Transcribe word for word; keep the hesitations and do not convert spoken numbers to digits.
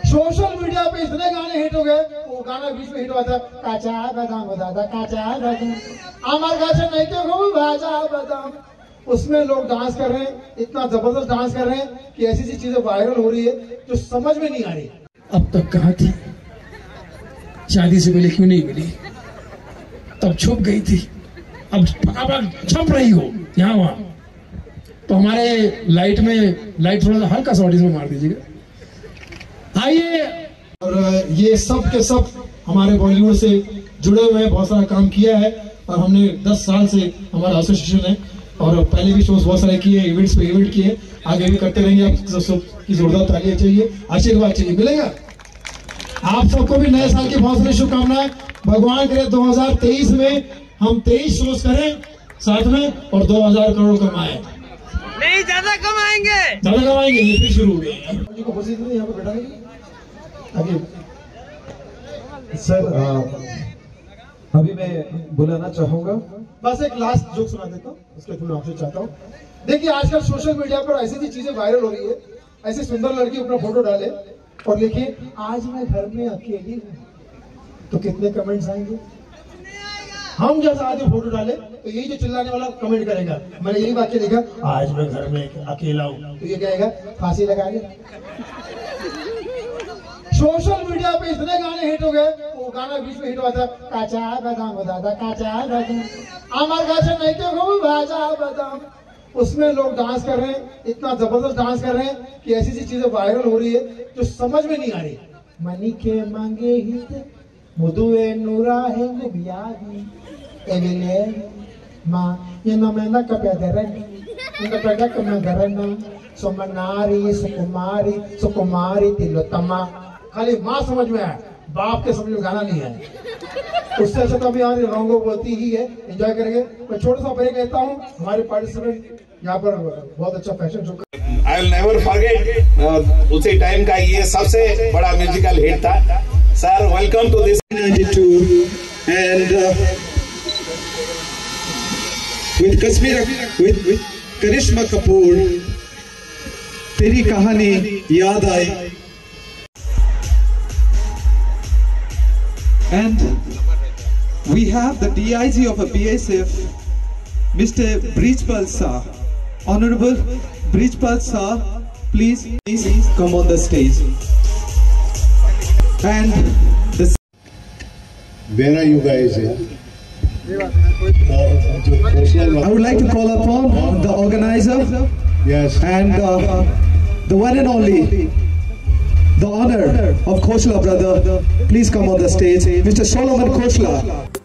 Social media पे इतने गाने हिट हो गए, वो गाना बीच में हिट हुआ था, काचा बादाम दादा काचा बादाम आमार गाछे नहीं तो खूब भाजा बादाम, उसमें लोग डांस कर रहे हैं, इतना जबरदस्त डांस कर रहे हैं कि ऐसी सी चीजें वायरल हो रही है जो समझ में नहीं आ रही। अब तक कहाँ थी, शादी से पहले क्यों नहीं मिली, तब छुप गई थी, अब अब छप रही हो यहाँ वहां। तो हमारे लाइट में लाइट थोड़ा सा हल्का सा ऑडियंस में मार दीजिएगा। आइए। और ये सब के सब हमारे बॉलीवुड से जुड़े हुए हैं, बहुत सारा काम किया है और हमने दस साल से हमारा एसोसिएशन है और पहले भी शोज बहुत सारे किए, इवेंट्स पे इवेंट किए, आगे भी करते रहेंगे। आप सबकी जोरदार तालियां चाहिए, आशीर्वाद चाहिए, मिलेगा। आप सबको भी नए साल की बहुत सारी शुभकामनाएं। भगवान करे दो हज़ार तेईस में हम तेईस शोज करें साथ में और दो हज़ार करोड़ कमाए। नहीं, ज्यादा कमाएंगे, ज्यादा कमाएंगे। ये फिर शुरू हो गया। यहाँ पे बैठा आगे सर, आ, अभी मैं बुलाना चाहूंगा, बस एक लास्ट जोक सुना देता हूँ, उसके थ्रू आपसे चाहता हूँ। देखिए आजकल सोशल मीडिया पर ऐसी ऐसी चीजें वायरल हो रही है, ऐसी सुंदर लड़की अपना फोटो डाले और लिखिए आज मैं घर में अकेली हूँ, तो कितने कमेंट्स आएंगे। हम जैसा आदमी फोटो डाले तो यही जो चिल्लाने वाला कमेंट करेगा, मैंने यही वाक्य लिखा आज मैं घर में अकेला हूँ, तो ये कहेगा फांसी लगा ले। सोशल मीडिया पे इतने गाने हिट हो गए, वो गाना बीच में हिट हुआ था, काचा बादाम दादा काचा बादाम आमार गाछे नहीं तो खूब भाजा बादाम, उसमें लोग डांस कर रहे हैं, इतना जबरदस्त डांस कर रहे हैं कि ऐसी सी चीजें वायरल हो रही है जो समझ में नहीं आ रही। मनी के मांगे ही मुदुए नूरा है मुबियागी एविले ma yinamena kapyaderani indapega kamagarana somanari सुकुमारी सुकुमारी तिलोत्तमा। खाली माँ समझ में है, बाप के समझ में गाना नहीं है। उससे अच्छा तो अभी यहाँ रंगो बोलती ही है, एंजॉय करेंगे। मैं छोटा सा ब्रेक लेता हूँ, हमारे पार्टिसिपेंट यहाँ पर बहुत अच्छा fashion show. I will never forget, उसी टाइम का ये सबसे बड़ा म्यूजिकल हिट था। Sir welcome to this ninety-two and uh, with Kashmir with, with Karishma Kapoor, तेरी कहानी याद आई। And we have the D I G of a B S F, Mister Brijpal Shah. Honorable Brijpal Shah, please, please come on the stage. And the where are you guys here? I would like to call upon the organizer, yes, and uh, the one and only, the honor of Khoshla brother. Please come on the stage, Mister Solomon Khoshla.